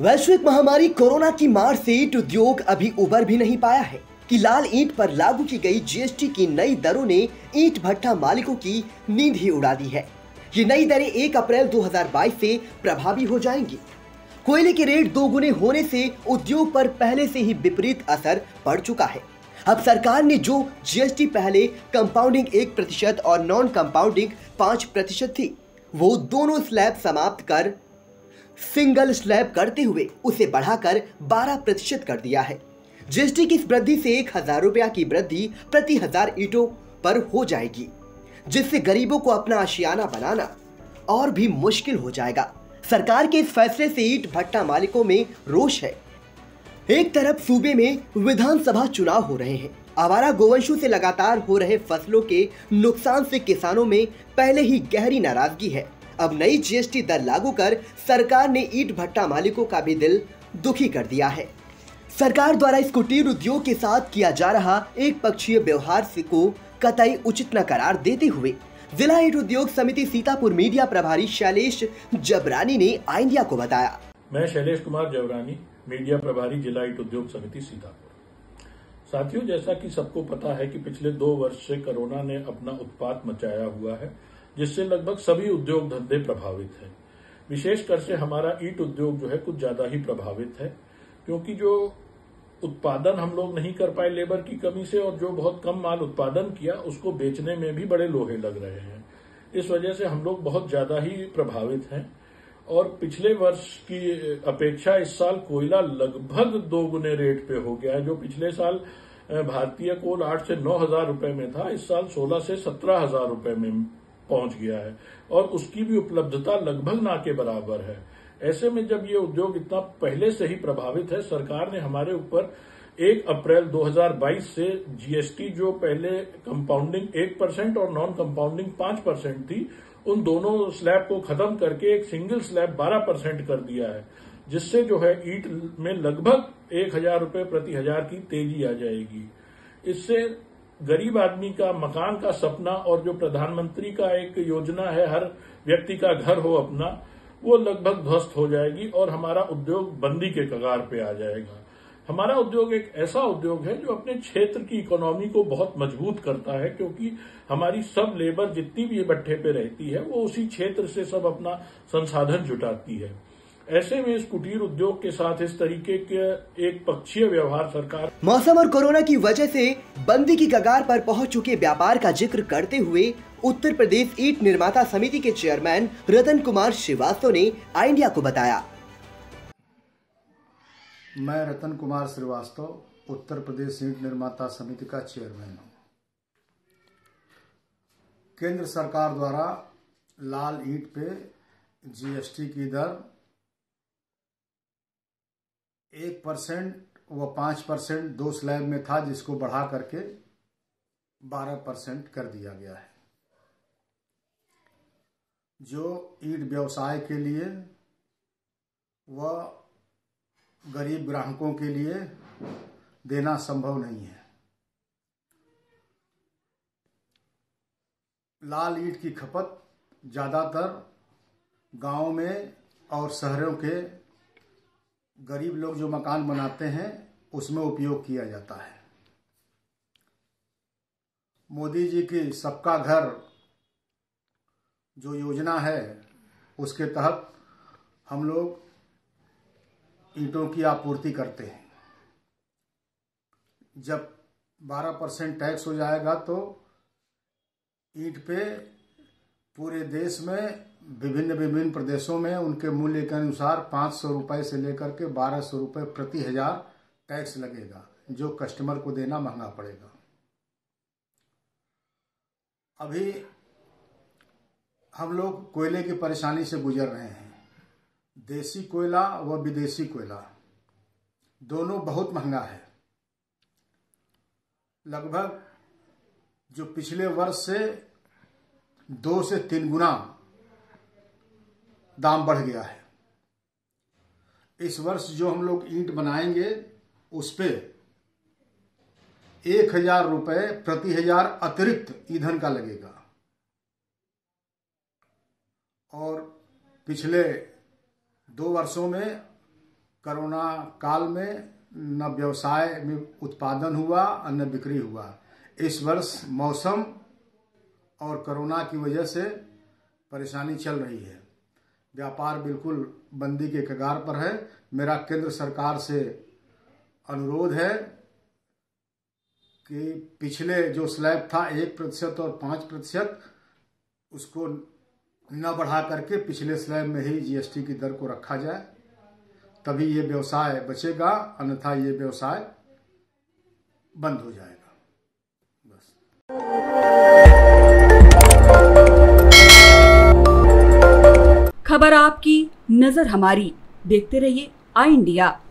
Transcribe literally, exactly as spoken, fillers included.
वैश्विक महामारी कोरोना की मार से ईंट उद्योग अभी उबर भी नहीं पाया है कि लाल ईंट पर लागू की गई जीएसटी की नई दरों ने ईंट भट्ठा मालिकों की नींद ही उड़ा दी है। ये नई दरें एक अप्रैल दो हज़ार बाईस से प्रभावी हो जाएंगी। कोयले के रेट दोगुने होने से उद्योग पर पहले से ही विपरीत असर पड़ चुका है। अब सरकार ने जो जीएसटी पहले कंपाउंडिंग एक प्रतिशत और नॉन कंपाउंडिंग पाँच प्रतिशत थी, वो दोनों स्लैब समाप्त कर सिंगल स्लैब करते हुए उसे बढ़ाकर बारह प्रतिशत कर दिया है। जीएसटी की इस वृद्धि से एक हजार रुपया की वृद्धि प्रति हजार ईंटों पर हो जाएगी, जिससे गरीबों को अपना आशियाना बनाना और भी मुश्किल हो जाएगा। सरकार के इस फैसले से ईंट भट्ठा मालिकों में रोष है। एक तरफ सूबे में विधानसभा चुनाव हो रहे हैं, आवारा गोवंशों से लगातार हो रहे फसलों के नुकसान से किसानों में पहले ही गहरी नाराजगी है। अब नई जीएसटी दर लागू कर सरकार ने ईंट भट्ठा मालिकों का भी दिल दुखी कर दिया है। सरकार द्वारा इस कुटीर उद्योग के साथ किया जा रहा एक पक्षीय व्यवहार को कतई उचित न करार देते हुए जिला ईंट उद्योग समिति सीतापुर मीडिया प्रभारी शैलेश जबरानी ने आई इंडिया को बताया। मैं शैलेश कुमार जबरानी, मीडिया प्रभारी जिला ईंट उद्योग समिति सीतापुर। साथियों, जैसा कि सबको पता है कि पिछले दो वर्ष से कोरोना ने अपना उत्पात मचाया हुआ है, जिससे लगभग सभी उद्योग धंधे प्रभावित हैं। विशेषकर से हमारा ईंट उद्योग जो है कुछ ज्यादा ही प्रभावित है, क्योंकि जो उत्पादन हम लोग नहीं कर पाए लेबर की कमी से, और जो बहुत कम माल उत्पादन किया उसको बेचने में भी बड़े लोहे लग रहे हैं। इस वजह से हम लोग बहुत ज्यादा ही प्रभावित हैं। और पिछले वर्ष की अपेक्षा इस साल कोयला लगभग दो गुने रेट पे हो गया है। जो पिछले साल भारतीय कोल आठ से नौ हजार रुपए में था, इस साल सोलह से सत्रह हजार रुपए में पहुंच गया है, और उसकी भी उपलब्धता लगभग ना के बराबर है। ऐसे में जब ये उद्योग इतना पहले से ही प्रभावित है, सरकार ने हमारे ऊपर एक अप्रैल दो हज़ार बाईस से जीएसटी जो पहले कंपाउंडिंग एक परसेंट और नॉन कंपाउंडिंग पांच परसेंट थी, उन दोनों स्लैब को खत्म करके एक सिंगल स्लैब बारह परसेंट कर दिया है, जिससे जो है ईंट में लगभग एक हजार रुपये प्रति हजार की तेजी आ जाएगी। इससे गरीब आदमी का मकान का सपना और जो प्रधानमंत्री का एक योजना है हर व्यक्ति का घर हो अपना, वो लगभग ध्वस्त हो जाएगी और हमारा उद्योग बंदी के कगार पे आ जाएगा। हमारा उद्योग एक ऐसा उद्योग है जो अपने क्षेत्र की इकोनॉमी को बहुत मजबूत करता है, क्योंकि हमारी सब लेबर जितनी भी ये भट्ठे पे रहती है वो उसी क्षेत्र से सब अपना संसाधन जुटाती है। ऐसे में इस कुटीर उद्योग के साथ इस तरीके के एक पक्षीय व्यवहार सरकार मौसम और कोरोना की वजह से बंदी की कगार पर पहुंच चुके व्यापार का जिक्र करते हुए उत्तर प्रदेश ईंट निर्माता समिति के चेयरमैन रतन कुमार श्रीवास्तव ने आई इंडिया को बताया। मैं रतन कुमार श्रीवास्तव उत्तर प्रदेश ईंट निर्माता समिति का चेयरमैन हूँ। केंद्र सरकार द्वारा लाल ईंट पे जीएसटी की दर एक परसेंट व पाँच परसेंट दो स्लैब में था, जिसको बढ़ा करके बारह परसेंट कर दिया गया है। जो ईंट व्यवसाय के लिए व गरीब ग्राहकों के लिए देना संभव नहीं है। लाल ईंट की खपत ज़्यादातर गांव में और शहरों के गरीब लोग जो मकान बनाते हैं उसमें उपयोग किया जाता है। मोदी जी की सबका घर जो योजना है, उसके तहत हम लोग ईंटों की आपूर्ति करते हैं। जब बारह परसेंट टैक्स हो जाएगा तो ईंट पे पूरे देश में विभिन्न विभिन्न प्रदेशों में उनके मूल्य के अनुसार पाँच सौ रुपये से लेकर के बारह सौ रुपये प्रति हजार टैक्स लगेगा, जो कस्टमर को देना महंगा पड़ेगा। अभी हम लोग कोयले की परेशानी से गुजर रहे हैं। देसी कोयला व विदेशी कोयला दोनों बहुत महंगा है। लगभग जो पिछले वर्ष से दो से तीन गुना दाम बढ़ गया है। इस वर्ष जो हम लोग ईंट बनाएंगे उस पे एक हजार रुपये प्रति हजार अतिरिक्त ईंधन का लगेगा। और पिछले दो वर्षों में कोरोना काल में न व्यवसाय में उत्पादन हुआ और न बिक्री हुआ। इस वर्ष मौसम और कोरोना की वजह से परेशानी चल रही है। व्यापार बिल्कुल बंदी के कगार पर है। मेरा केंद्र सरकार से अनुरोध है कि पिछले जो स्लैब था एक प्रतिशत और पाँच प्रतिशत उसको न बढ़ा करके पिछले स्लैब में ही जीएसटी की दर को रखा जाए, तभी ये व्यवसाय बचेगा, अन्यथा ये व्यवसाय बंद हो जाएगा। बस। खबर आपकी, नजर हमारी। देखते रहिए आई इंडिया।